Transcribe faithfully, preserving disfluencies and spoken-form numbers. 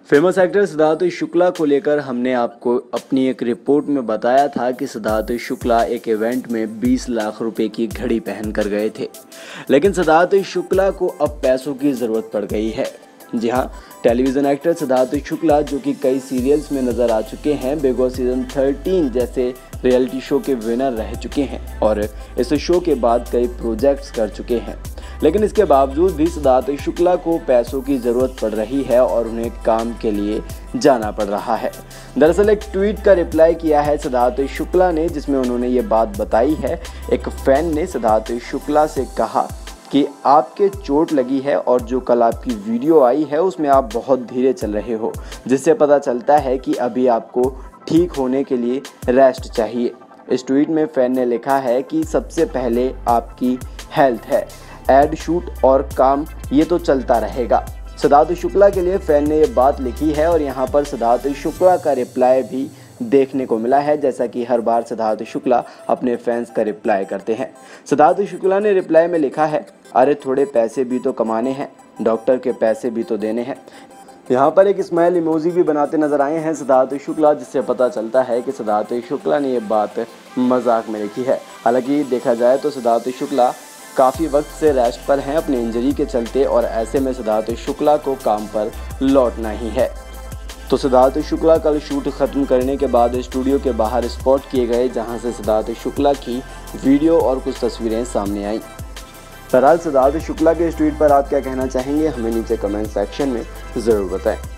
Famous actor Siddharth Shukla को लेकर हमने आपको अपनी एक रिपोर्ट में बताया था कि सिद्धार्थ शुक्ला एक इवेंट में बीस लाख रुपए की घड़ी पहन कर गए थे, लेकिन सिद्धार्थ शुक्ला को अब पैसों की ज़रूरत पड़ गई है। जी हाँ, टेलीविज़न एक्टर सिद्धार्थ शुक्ला जो कि कई सीरियल्स में नज़र आ चुके हैं, बिग बॉस सीजन थर्टीन जैसे रियलिटी शो के विनर रह चुके हैं और इस शो के बाद कई प्रोजेक्ट्स कर चुके हैं, लेकिन इसके बावजूद भी सिद्धार्थ शुक्ला को पैसों की ज़रूरत पड़ रही है और उन्हें काम के लिए जाना पड़ रहा है। दरअसल एक ट्वीट का रिप्लाई किया है सिद्धार्थ शुक्ला ने, जिसमें उन्होंने ये बात बताई है। एक फैन ने सिद्धार्थ शुक्ला से कहा कि आपके चोट लगी है और जो कल आपकी वीडियो आई है उसमें आप बहुत धीरे चल रहे हो, जिससे पता चलता है कि अभी आपको ठीक होने के लिए रेस्ट चाहिए। इस ट्वीट में फैन ने लिखा है कि सबसे पहले आपकी हेल्थ है, एड शूट और काम ये तो चलता रहेगा। सिद्धार्थ शुक्ला के लिए फैन ने ये बात लिखी है और यहाँ पर सिद्धार्थ शुक्ला का रिप्लाई भी देखने को मिला है, जैसा कि हर बार सिद्धार्थ शुक्ला अपने फैंस का रिप्लाई करते हैं। सिद्धार्थ शुक्ला ने रिप्लाई में लिखा है, अरे थोड़े पैसे भी तो कमाने हैं, डॉक्टर के पैसे भी तो देने हैं। यहाँ पर एक स्माइल इमोजी भी बनाते नजर आए हैं सिद्धार्थ शुक्ला, जिससे पता चलता है कि सिद्धार्थ शुक्ला ने ये बात मजाक में लिखी है। हालांकि देखा जाए तो सिद्धार्थ शुक्ला काफ़ी वक्त से रेस्ट पर हैं अपने इंजरी के चलते, और ऐसे में सिद्धार्थ शुक्ला को काम पर लौटना ही है। तो सिद्धार्थ शुक्ला कल शूट खत्म करने के बाद स्टूडियो के बाहर स्पॉट किए गए, जहां से सिद्धार्थ शुक्ला की वीडियो और कुछ तस्वीरें सामने आई। बहरहाल सिद्धार्थ शुक्ला के इस ट्वीट पर आप क्या कहना चाहेंगे, हमें नीचे कमेंट सेक्शन में ज़रूर बताएं।